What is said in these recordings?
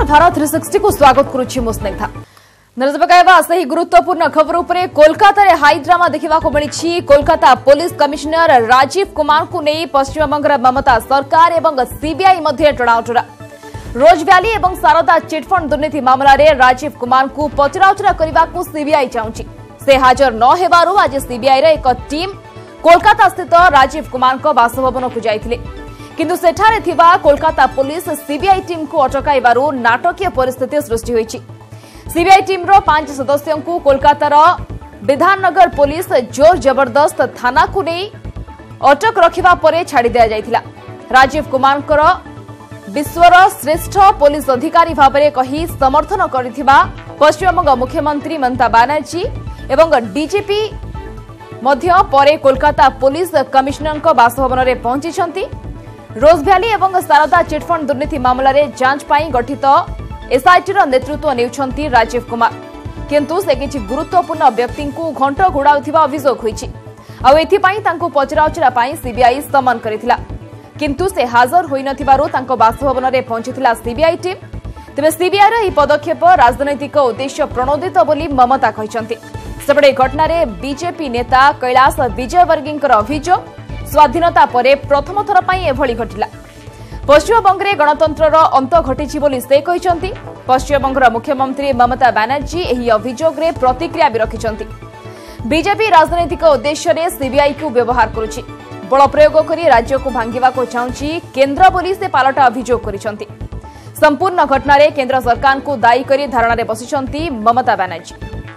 भारत 360 को स्वागत करुछि मुस्नेग्धा। नजर पकाइबा सही गुरुत्वपूर्ण खबर उपरे कोलकाता रे हाई ड्रामा देखिबा को मिली। कोलकाता पुलिस कमिश्नर राजीव कुमार को नहीं पश्चिम बंगर ममता सरकार एवं सीबीआई मध्य टणाउटरा। रोज वैली एवं शारदा चिटफंड दुर्नीति मामला रे राजीव कुमार को पचराउचरा करने को सीबीआई चाहूची। से हाजर न हेबारु आज सीबीआई रे एक टीम कोलकाता स्थित राजीव कुमार को बासभवन को जाइथिले, किंतु सेठारे थिबा कोलकाता पुलिस सीबीआई टीम को अटकाइबारु नाटकीय परिस्थिति सृष्टि होईछि। सीबीआई टीम रो 5 सदस्यों को कोलकातार विधाननगर पुलिस जोर जबरदस्त थाना को नहीं अटक रखिबा परे छाड़ी दिया जाइथिला। राजीव कुमार को विश्वर श्रेष्ठ पुलिस अधिकारी भाबरे कही समर्थन करिथिबा पश्चिमबंग मुख्यमंत्री ममता बनर्जी एवं डीजीपी मध्य परे कोलकाता पुलिस कमिश्नर को बासभवन में पहुंची। रोज वैली एवं शारदा चिटफंड दुर्नीति मामला रे जांच पाई गठित एसआईटी रो नेतृत्व नेउछंती राजीव कुमार, किंतु से किछि गुरुत्वपूर्ण व्यक्ति को घंट घोड़ाउथिबा अभियोग होईछि। आ एथि पई तांको पचराउचरा पई सीबीआई समन करिथिला, किंतु से हाजर होई नथिबारु तांको बासभवन रे पहुंचीथिला सीबीआई टीम। तेबे सीबीआई रो ई पदक्षेप राजनैतिक उद्देश्य प्रणोदित बोली ममता कहिसंती। सेपटे घटना रे बीजेपी नेता कैलाश विजयवर्गींकर अभियोग स्वाधीनता परे प्रथम थर पई एभली घटिला। पश्चिमबंग रे गणतंत्रर अंत घटिछि बोली से कहिसंती। पश्चिमबंगर मुख्यमंत्री ममता बनर्जी एही अभियोग रे प्रतिक्रिया भी रखिसंती। बीजेपी राजनैतिक उद्देश्य रे सीबीआई को व्यवहार करुछि, बल प्रयोग करी राज्य को भांगिबा को चाहुछि केंद्र बोली से पालटा अभियोग करिसंती। संपूर्ण घटना रे केंद्र सरकार को दायी करी धारणा रे बसिसंती ममता बनर्जी।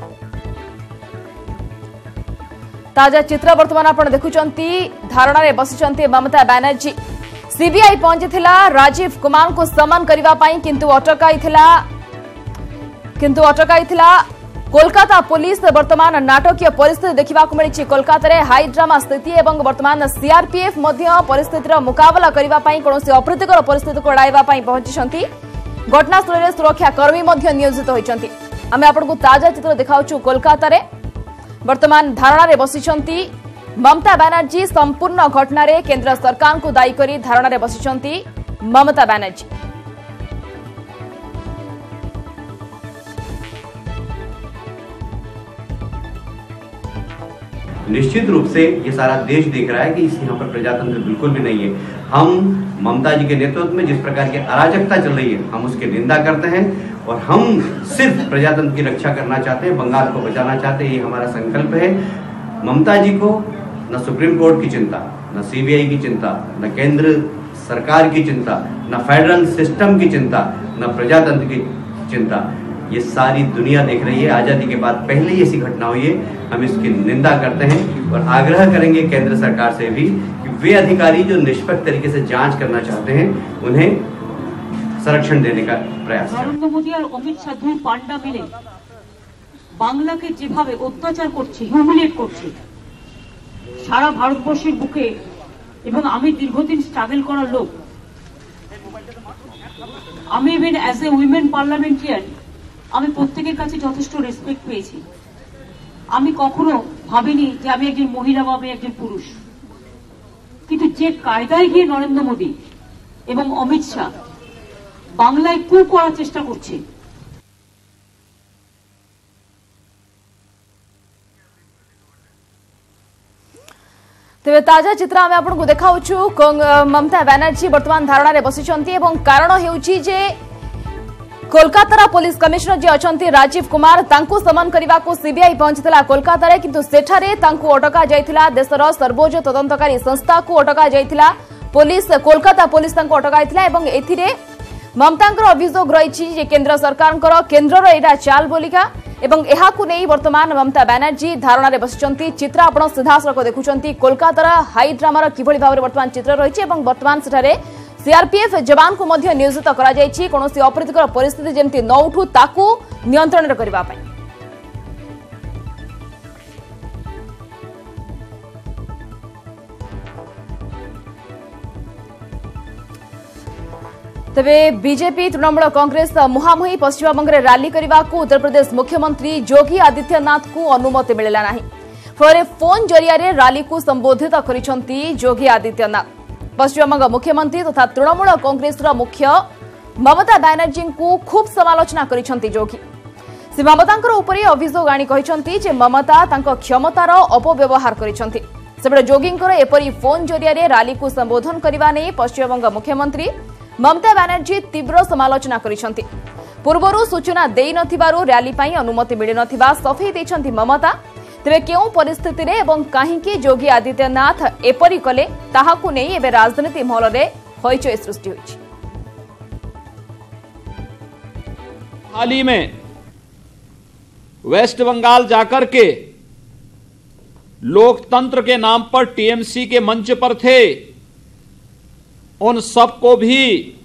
ताजा चित्र वर्तमान आपण देखुचंती। धारणा रे बसिचंती ममता बनर्जी। सीबीआई पहुंचीथिला राजीव कुमार को समन करिवा पाई, किंतु अटकाइथिला कोलकाता पुलिस। वर्तमान नाटकीय परिस्थिति देखिबा को मिली। कोलकाता रे हाई ड्रामा स्थिति एवं वर्तमान सीआरपीएफ मध्य परिस्थितिर मुकाबला करिवा पाई कोनोसी अप्रीतिकर परिस्थिति को एड़ाइबा पाई पहुंचीछंती। घटनास्थल रे सुरक्षा कर्मी मध्य नियोजित होइछंती। आमे आपनको ताजा चित्र देखाउछु। कोलकाता रे वर्तमान धारणा रे बसिचंती ममता बनर्जी। संपूर्ण घटना रे केंद्र सरकार को दायी करी धारणा रे बसिचंती ममता बनर्जी। निश्चित रूप से ये सारा देश देख रहा है कि यहाँ पर प्रजातंत्र बिल्कुल भी नहीं है। हम ममता जी के नेतृत्व में जिस प्रकार की अराजकता चल रही है, हम उसकी निंदा करते हैं और हम सिर्फ प्रजातंत्र की रक्षा करना चाहते हैं, बंगाल को बचाना चाहते हैं। ये हमारा संकल्प है। ममता जी को न सुप्रीम कोर्ट की चिंता, न सीबीआई की चिंता, न केंद्र सरकार की चिंता, न फेडरल सिस्टम की चिंता, न प्रजातंत्र की चिंता, ये सारी दुनिया देख रही है। आजादी के बाद पहले ही ऐसी घटना हुई है। हम इसकी निंदा करते हैं और आग्रह करेंगे केंद्र सरकार से भी कि वे अधिकारी जो निष्पक्ष तरीके से जांच करना चाहते हैं उन्हें संरक्षण देने का प्रयास करें। नरेंद्र मोदी और अमित शाह दुई पांडा मिले बांगला के जेभावे अत्याचार करছে, হিউমিলিয়েট করছে সারা ভারতবর্ষের বুকে, এবং আমি দীর্ঘদিন স্ট্রাগল করা লোক, আমি even as a women parliamentarian আমি প্রত্যেকের কাছে যথেষ্ট রেসপেক্ট পেয়েছি। আমি কখনো ভাবিনি যে আমি একজন মহিলা বা আমি একজন পুরুষ, কিন্তু যে কায়দায় গিয়ে নরেন্দ্র মোদী এবং অমিত শাহ বাংলায় কু করার চেষ্টা করছে, तेज ताजा चित्र आम आपको देखाऊँ। ममता बनर्जी वर्तमान धारणा रे बसिचंती एवं कारण हेउची जे कोलकाता पुलिस कमिश्नर जे अछंती राजीव कुमार तांको समन करने को सीबीआई पहुंचीला कोलकाता रे, किंतु सेठारे तांको अटका जाइथिला। देशर सर्वोच्च तदंतकारी संस्था को अटका जाइथिला पुलिस। कोलकाता पुलिस तांको अटकाइथिला एवं एथिरे ममतांकर अभियोग रही जे केंद्र सरकार केंद्रर एटा चाल बोलिका एवं एहाकु नहीं वर्तमान ममता बनर्जी धारणा रे बसिचंती। चित्र आपण सीधासलख देखुचंती। कोलकातार हाई ड्रामार किभଳି भाव वर्तमान चित्र रही है। वर्तमान सेठारे सीआरपीएफ जवान को मध्य नियोजित करा जायछि कोनोसी अप्रीतिकर परिस्थिति जेमति न उठू ताकू नियंत्रण रे करबा पई। तेबे बीजेपी तृणमूल कांग्रेस मुहांमुही पश्चिमबंग रे रैली करने को उत्तर प्रदेश मुख्यमंत्री योगी आदित्यनाथ को अनुमति मिलला नाही। फल फोन जरिया रे रैली को संबोधित करिसंती योगी आदित्यनाथ। पश्चिमबंग मुख्यमंत्री तथा तृणमूल कांग्रेस मुख्य ममता बनर्जी को खूब समालोचना करिसेंती जोगी। से ममतांकर उपरे अभियोग आनी कहिसेंती जे ममता तांको क्षमतार अपव्यवहार करिसेंती। सेबडे जोगींकर एपरी फोन जरिया रैली को संबोधन करबा नै पश्चिमबंग मुख्यमंत्री ममता बनर्जी तीव्र समालोचना करिसेंती। पूर्वरु सूचना देई नथिबारु रैली पई अनुमति मिलि नथिबा सफेई दैछंती ममता। तेबे केउ परिस्थिति रे एवं काहींकी योगी आदित्यनाथ एपरी कले ताहाकु नै एबे राजनीति महल रे होइचय सृष्टि होइछि। हाल ही में वेस्ट बंगाल जाकर के लोकतंत्र के नाम पर टीएमसी के मंच पर थे, उन सबको भी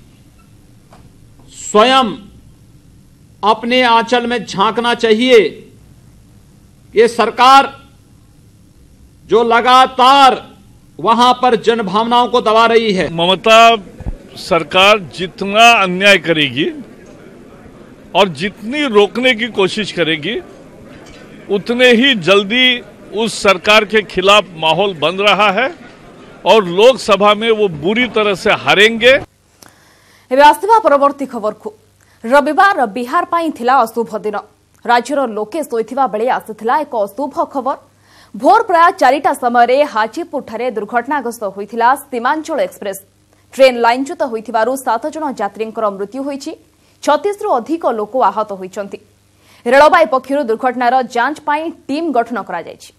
स्वयं अपने आंचल में झांकना चाहिए। ये सरकार जो लगातार वहां पर जनभावनाओं को दबा रही है। ममता सरकार जितना अन्याय करेगी और जितनी रोकने की कोशिश करेगी उतने ही जल्दी उस सरकार के खिलाफ माहौल बन रहा है और लोकसभा में वो बुरी तरह से हारेंगे। परवर्ती खबर को रविवार बिहार पाई थिला अशुभ दिन। राज्यर लोके शोइथिबा बेले आसिथिला एक अशुभ खबर। भोर प्राय 4टा समय हाजीपुर ठारे दुर्घटनाग्रस्त होइथिला सीमांचल एक्सप्रेस। ट्रेन लाइनच्युत होइथिबारु 7 जन यात्रींकर मृत्यु होइछि। 36 रु अधिक लोक आहत होइछंती। रेलबाई पक्षरु दुर्घटनार जांच पाई टीम गठन करा जायछि।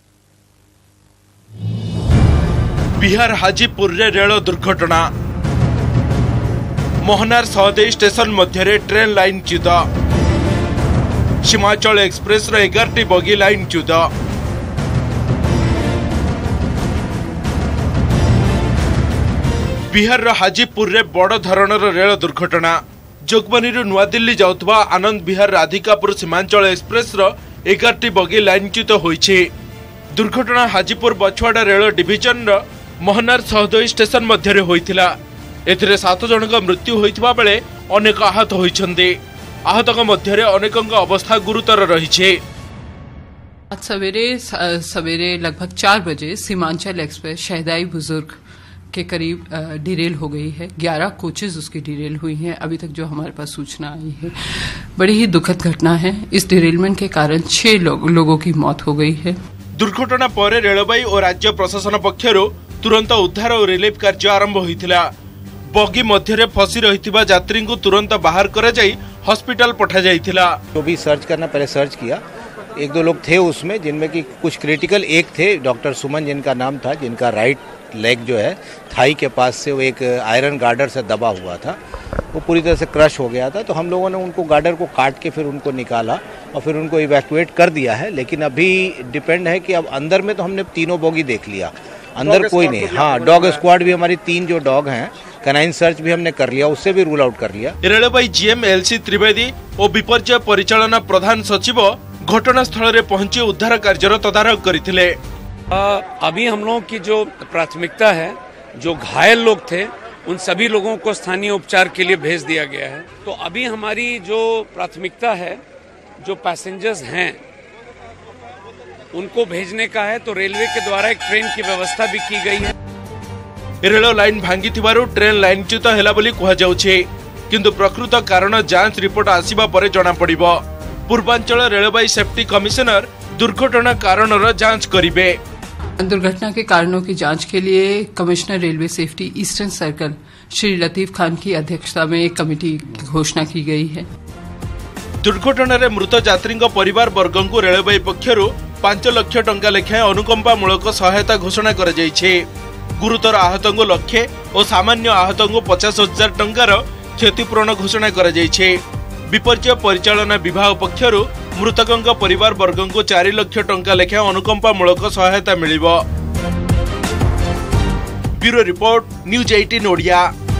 बिहार हाजीपुर रे रेल दुर्घटना। मोहनार सहदेई स्टेशन मध्य ट्रेन लाइन च्युत। सीमांचल एक्सप्रेस 11टी बगी लाइन च्युत। बिहार हाजीपुर रे बड़ धरणर रेल दुर्घटना। जोगबनी नुआ दिल्ली जाउथबा आनंद विहार राधिकापुर सीमांचल एक्सप्रेस 11टी बगी लाइन च्युत होइछि। दुर्घटना Hajipur Bachhwara rail division Mohnar Sahdei station मध्य होइथिला। एथिरे 7 जनक मृत्यु होइथिबा बेले अनेक आहत होइछन्ते। आहतक मध्य अनेकक अवस्था गुरुतर रहिछे। आज सवेरे लगभग 4 बजे सीमांचल एक्सप्रेस शहदाई बुजुर्ग के करीब डिरेल हो गई है। 11 कोचेज उसकी डिरेल हुई हैं। अभी तक जो हमारे पास सूचना आई है, बड़ी ही दुखद घटना है। इस डिरेलमेंट के कारण 6 लोगों की मौत हो गई है। दुर्घटना पर रेलबाई और राज्य प्रशासन पक्षरु तुरंत उद्धार और रिलीफ कार्य आरंभ होइथिला। बगी मध्य फसी रहिथिबा यात्री को तुरंत बाहर कर जाई हॉस्पिटल पठा जाइथिला। तो भी सर्च करना, पहले सर्च किया। 1-2 लोग थे उसमें, जिनमें कि कुछ क्रिटिकल एक थे, डॉक्टर सुमन जिनका नाम था, जिनका राइट लेग जो है थाई के पास से वो एक आयरन गार्डर से दबा हुआ था, वो पूरी तरह से क्रश हो गया था। तो हम लोगों ने उनको गार्डर को काट के फिर उनको निकाला और फिर उनको इवैक्यूएट कर दिया है। लेकिन अभी डिपेंड है कि अब अंदर में तो हमने तीनों बोगी देख लिया, अंदर कोई नहीं। हाँ, डॉग स्क्वाड भी, हमारी 3 जो डॉग हैं, कैनाइन सर्च भी हमने कर लिया, उससे भी रूल आउट कर लिया। रेलबाई जीएम एलसी त्रिवेदी और विपर्य परिचालना प्रधान सचिव घटनास्थल रे पहुंची उद्धार कार्य तदारख करथिले। अभी हम लोगों की जो प्राथमिकता है, जो घायल लोग थे उन सभी लोगों को स्थानीय उपचार के लिए भेज दिया गया है। तो अभी हमारी जो प्राथमिकता है, जो पैसेंजर्स हैं उनको भेजने का है। तो रेलवे के द्वारा एक ट्रेन की व्यवस्था भी की गई है। रेल लाइन भांगी ट्रेन लाइन च्युत हैला बोली कहा जाउछे, किंतु प्रकृत कारण जांच रिपोर्ट आसीबा परे जणा पड़िबो। पूर्वांचल रेलबाई सेफ्टी कमिश्नर दुर्घटना कारणर जांच करिवे। दुर्घटना के कारणों की जांच के लिए commissioner railway safety eastern circle Shri Latif Khan की अध्यक्षता में एक कमेटी की घोषणा की गई है। दुर्घटना रे मृत यात्री परिवार वर्ग को रेलवे पक्षरु 5 लाख टंका लेखाएं अनुकंपा मूलक सहायता घोषणा कर जाइछे। गुरुतर आहत लक्षे और सामान्य आहत 50,000 टंकार क्षतिपूरण घोषणा कर जाइछे। विपर्य परिचालना विभाग पक्षरु मृतकों परिवार वर्ग को 4 लाख टंका लेखाएं अनुकंपा मूलक सहायता मिलिबो। Bureau report, news 18 Odia.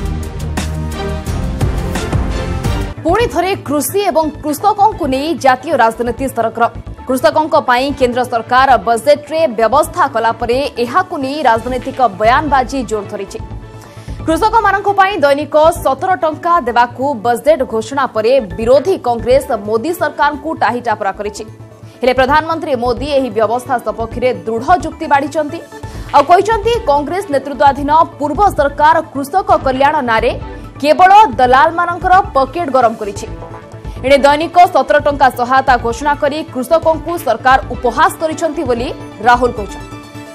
पुणी थरे कृषि एवं कृषकों को नहीं जातीय राजनीति सरकार। कृषकों पाई केंद्र सरकार बजेट रे व्यवस्था कला परे एहाकु नहीं राजनीतिक बयानबाजी जोर धरी। कृषक मानक पाई दैनिक 17 टंका देवाकू बजेट घोषणा परे विरोधी कांग्रेस मोदी सरकार को टाहीटापरा करिछि। हेले प्रधानमंत्री मोदी एही व्यवस्था सपक्ष रे दृढ़ जुक्ति बाढ़ी कांग्रेस नेतृत्वाधीन पूर्व सरकार कृषक कल्याण नारे केवल दलाल मानकर पकेट गरम करिछि। एणे दैनिक 17 टंका सहायता घोषणा करी कृषकों को सरकार उपहास करिसंती बोली राहुल कहछन।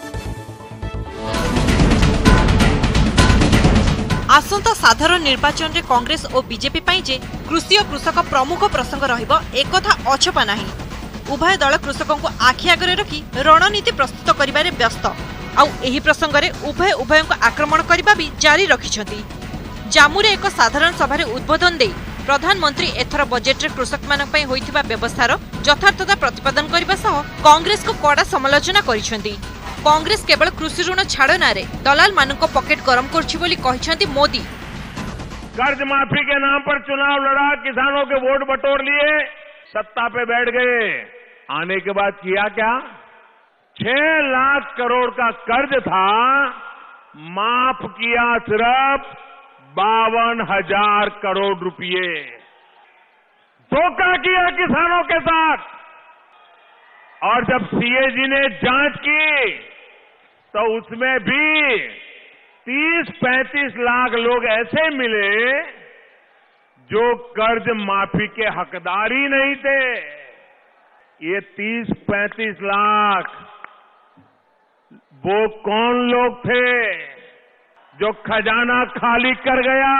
आसंता साधारण निर्वाचन रे कांग्रेस और बीजेपी पाई जे कृषि और कृषक प्रमुख प्रसंग रहिबो एकथा अछपा नाही। उभय दल कृषकों को आखि आगरे रखी रणनीति प्रस्तुत करिबारे व्यस्त आउ एही प्रसंग रे उभय को आक्रमण करिबा भी जारी रखिछंती। जामुरे एक साधारण सभा रे उद्बोधन दे प्रधानमंत्री एथर बजेट रे कृषक मानक पई होइथिबा व्यवस्थार यथार्थता प्रतिपादन करबा सह कांग्रेस को कड़ा समालोचना करिसंती। कांग्रेस केवल कृषि ऋण छाड़ नारे दलाल मानक पकेट गरम करछि बोली कहिसंती मोदी। कर्ज माफी के नाम पर चुनाव लड़ा, किसानों के वोट बटोर लिए, सत्ता पे बैठ गए। आने के बाद किया क्या? 6 लाख करोड़ का कर्ज था, माफ किया सिर्फ 52,000 करोड़ रुपए। धोखा किया किसानों के साथ। और जब सीएजी ने जांच की तो उसमें भी 30-35 लाख लोग ऐसे मिले जो कर्ज माफी के हकदार ही नहीं थे। ये 30-35 लाख वो कौन लोग थे जो खजाना खाली कर गया?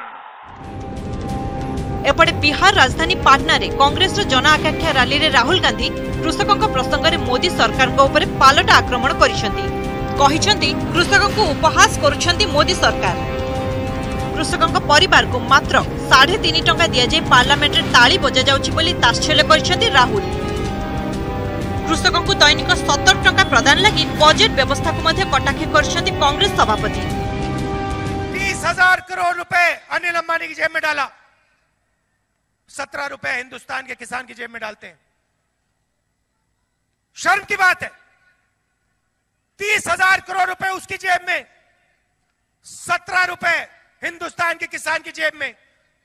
एपटे बिहार राजधानी पाटना रे कांग्रेस जन आकांक्षा रैली रे राहुल गांधी कृषकों प्रसंग में मोदी सरकार उपर पालट आक्रमण करिसेंती। कहिसेंती कृषकों को उपहास करुछंती मोदी सरकार। कृषकों परिवार को मात्र 3.5 टंका दिया जाए पार्लियामेंट रे ताली बजा जाउछि बोली ताच्छल्य करिसेंती राहुल। कृषकों को दैनिक 17 टंका प्रदान लगी बजेट व्यवस्था को मध्य कटाक्ष करिसेंती कांग्रेस सभापति। 30,000 करोड़ रुपए अनिल अंबानी की जेब में डाला, 17 रुपए हिंदुस्तान के किसान की जेब में डालते हैं। शर्म की बात है। 30,000 करोड़ रुपए उसकी जेब में, 17 रुपए हिंदुस्तान के किसान की जेब में,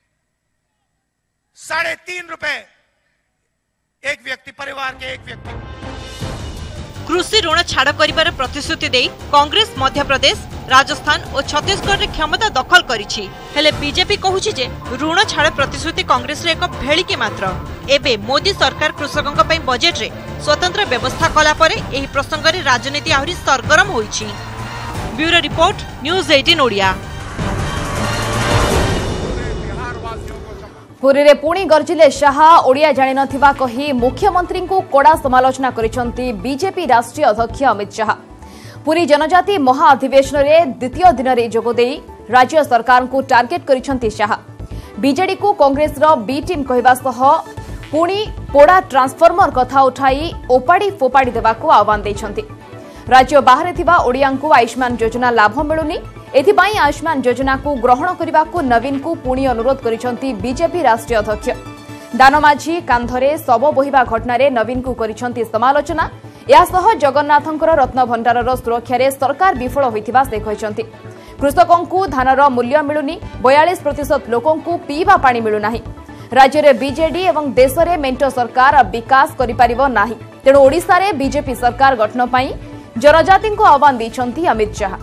3.5 रुपए एक व्यक्ति, परिवार के एक व्यक्ति। कृषि ऋण छाड़ करिबार प्रतिश्रुति दे कांग्रेस मध्य प्रदेश, राजस्थान और छत्तीसगढ़ रे क्षमता दखल करिछि। हेले बीजेपी कहूछि जे ऋण छाड़ प्रतिश्रुति कांग्रेस रे एक भेळिकी मात्र। एबे मोदी सरकार कृषकों पई बजेट रे स्वतंत्र व्यवस्था कला परे एही प्रसंग रे राजनीति आहुरी सरगरम होइछि। Bureau report, news 18 Odia. Puri रे पुणी गर्जिले शाह। ओडिया जानि नथिबा कही मुख्यमंत्री को कड़ा समालोचना करिसंती बीजेपी राष्ट्रीय अध्यक्ष अमित शाह। पुरी जनजाति महाअधिवेशन रे द्वितीय दिन रे जोगदे राज्य सरकार को टार्गेट करिसंती शाह। बीजेडी को कांग्रेस रो बी टीम कहबा सह पुणी पोड़ा ट्रांसफॉर्मर कथा उठाई ओपाड़ी फोपाड़ी देवा को आह्वान दैछंती। राज्य बाहर थिबा ओडिया को आयुष्मान योजना लाभ मिलुनी, एथिपाई आयुष्मान योजना को ग्रहण करने को नवीन को पुणी अनुरोध करिसंती बीजेपी राष्ट्रीय अध्यक्ष। दानमाझी कांधरे शव बोहिबा घटना नवीन को करिसंती समालोचना। यासह जगन्नाथंकर रत्न भंडारर सुरक्षा सरकार विफल होइथिबा से कहिसंती। कृषकों को धानर मूल्य मिलुनी, 42% लोकों को पीवा पानी मिलुनाही। राज्य में बीजेडी एवं देश में मेंट सरकार विकास करिपारिबो नाही। तेणु ओडिशा रे बीजेपी सरकार गठन पई जनजाति को आह्वान दैछंती अमित शाह।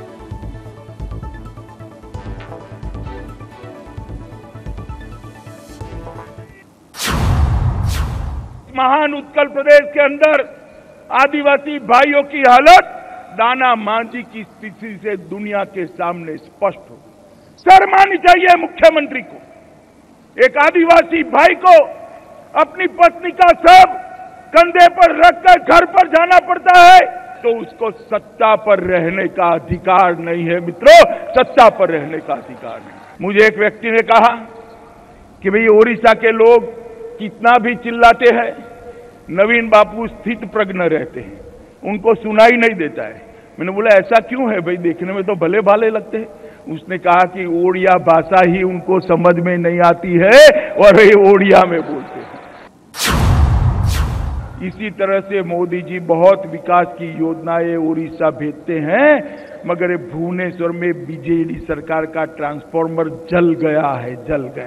महान उत्कल प्रदेश के अंदर आदिवासी भाइयों की हालत दाना मांझी की स्थिति से दुनिया के सामने स्पष्ट हो। शर्म आनी चाहिए मुख्यमंत्री को। एक आदिवासी भाई को अपनी पत्नी का शव कंधे पर रखकर घर पर जाना पड़ता है तो उसको सत्ता पर रहने का अधिकार नहीं है। मित्रों, सत्ता पर रहने का अधिकार नहीं। मुझे एक व्यक्ति ने कहा कि भाई ओडिशा के लोग कितना भी चिल्लाते हैं, नवीन बापू स्थित प्रज्ञ रहते हैं, उनको सुनाई नहीं देता है। मैंने बोला ऐसा क्यों है भाई, देखने में तो भले भाले लगते हैं। उसने कहा कि ओडिया भाषा ही उनको समझ में नहीं आती है और वे ओडिया में बोलते हैं। इसी तरह से मोदी जी बहुत विकास की योजनाएं ओडिशा भेजते हैं, मगर भुवनेश्वर में बीजेडी सरकार का ट्रांसफार्मर जल गया है।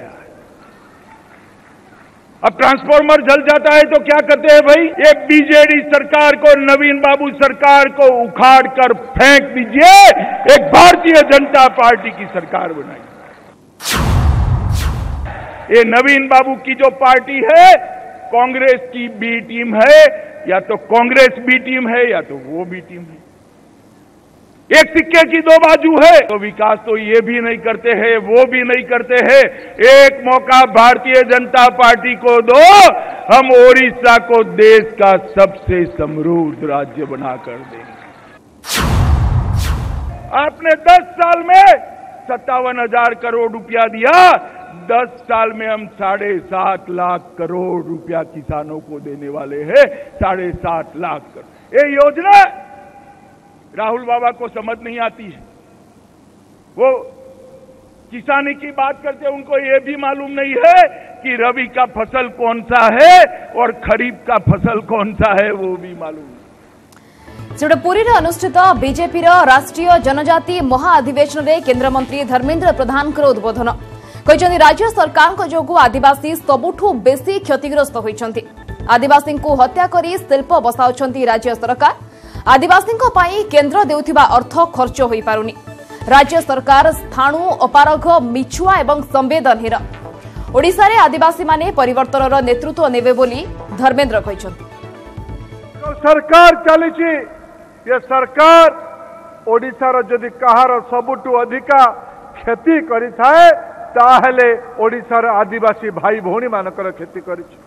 अब ट्रांसफार्मर जल जाता है तो क्या करते हैं भाई, एक बीजेडी सरकार को, नवीन बाबू सरकार को उखाड़ कर फेंक दीजिए, एक भारतीय जनता पार्टी की सरकार बनाइए। ये नवीन बाबू की जो पार्टी है, कांग्रेस की बी टीम है, या तो कांग्रेस बी टीम है या तो वो बी टीम है। एक सिक्के की दो बाजू है। तो विकास तो ये भी नहीं करते हैं, वो भी नहीं करते हैं। एक मौका भारतीय जनता पार्टी को दो, हम ओडिशा को देश का सबसे समृद्ध राज्य बनाकर देंगे। आपने 10 साल में 57,000 करोड़ रुपया दिया, 10 साल में हम 7.5 लाख करोड़ रुपया किसानों को देने वाले हैं। 7.5 लाख करोड़। ये योजना राहुल बाबा को समझ नहीं आती है। वो किसानी की बात करते, उनको ये भी मालूम नहीं है कि रबी का फसल कौन सा है और खरीफ का फसल कौन सा है, वो भी मालूम नहीं। पुरी में अनुष्ठित बीजेपी राष्ट्रीय जनजाति महाअधिवेशन में केन्द्रमंत्री धर्मेन्द्र प्रधान उद्बोधन कहते राज्य सरकार जो आदिवासी सबुठू बेसी क्षतिग्रस्त होती। आदिवासी को हत्या कर शिल्प बसाउछंती राज्य सरकार। आदिवासी केन्द्र देउथिबा अर्थ खर्च होई पारुनी। राज्य सरकार स्थाणु अपारग मिछुआ एवं संवेदनहीन। ओडिशा रे आदिवासी माने परिवर्तनर नेतृत्व नेबे बोली धर्मेन्द्र कहछंती। सरकार चलीची ये सरकार ओडिशार जदि कहार सबुठू अधिका क्षति करि थाए ताहले ओडिशार आदिवासी भाई भौणी मानकर क्षति करिछि।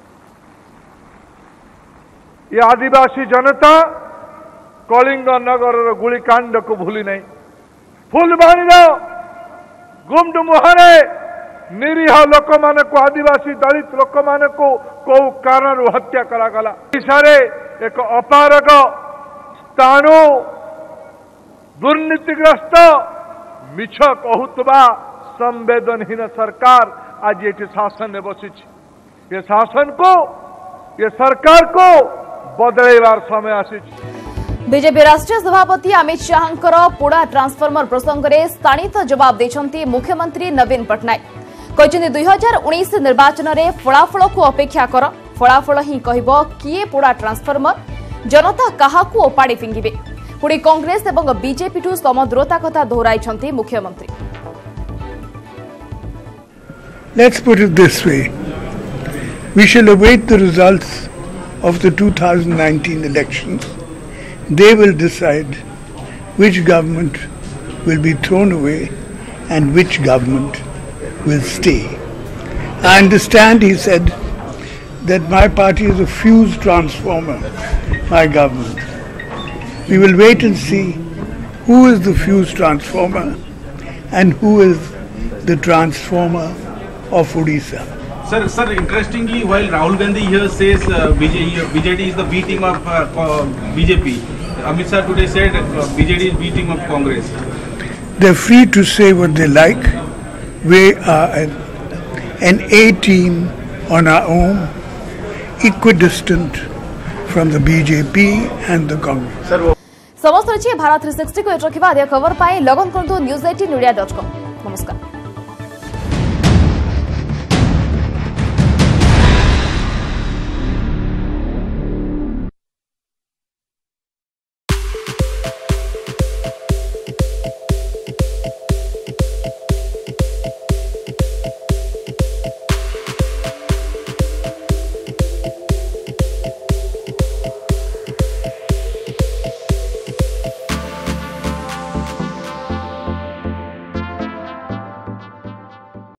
ये आदिवासी जनता कलिंग नगर गुलिकांड को भूली नहीं। फुलबाणी गुमड मुहरे निरीह लोक मान को आदिवासी दलित लोक मान को कौ कारण हत्या करागला। ओडिशारे एक अपारग स्थाणु दुर्नीतिग्रस्त मिछ कहूतबा संवेदनहीन सरकार आज ये शासन में बसी। ये शासन को, ये सरकार को बदलैबार समय आसी। बीजेपी राष्ट्रीय सभापति अमित शाहंकर पोड़ा ट्रांसफॉर्मर प्रसंग में स्थानीत जवाब देछंती मुख्यमंत्री नवीन पट्टनायक। कहते 2019 निर्वाचन में फलाफल को अपेक्षा कर, फलाफल ही कहब किए पोड़ा ट्रांसफॉर्मर, जनता काहाकू ओपाड़ी फिंगिबे। पुणी कांग्रेस एवं बीजेपी ठू समदूरता कथा दोहराइछंती मुख्यमंत्री। Let's put it this way. We shall await the results of the 2019 elections. They will decide which government will be thrown away and which government will stay. I understand, he said, that my party is a fuse transformer, my government. We will wait and see who is the fuse transformer and who is the transformer of Odisha. Sir, interestingly, while Rahul Gandhi here says BJD is the B team of BJP, Amit Shah today said BJD is B team of Congress. They're free to say what they like. We are an A team on our own, equidistant from the BJP and the Congress. समस्त भारत 360 को रखा खबर पाए लगन करतु news18 odia.com। नमस्कार।